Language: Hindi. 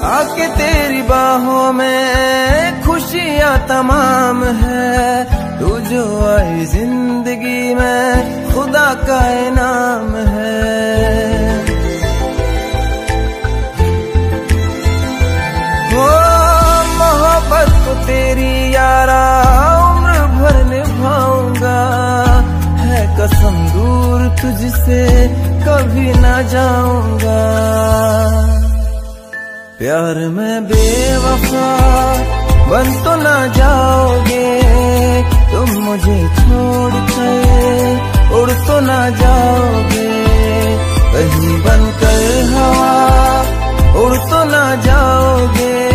आके तेरी बाहों में खुशियाँ तमाम है, तू जो आई जिंदगी में खुदा का इनाम है। वो मोहब्बत को तेरी यारा उम्र भर निभाऊंगा, है कसम दूर तुझसे कभी ना जाऊंगा। प्यार में बेवफा बन तो ना जाओगे, तुम मुझे छोड़ कर उड़ तो ना जाओगे, कहीं बनकर हवा उड़ तो ना जाओगे।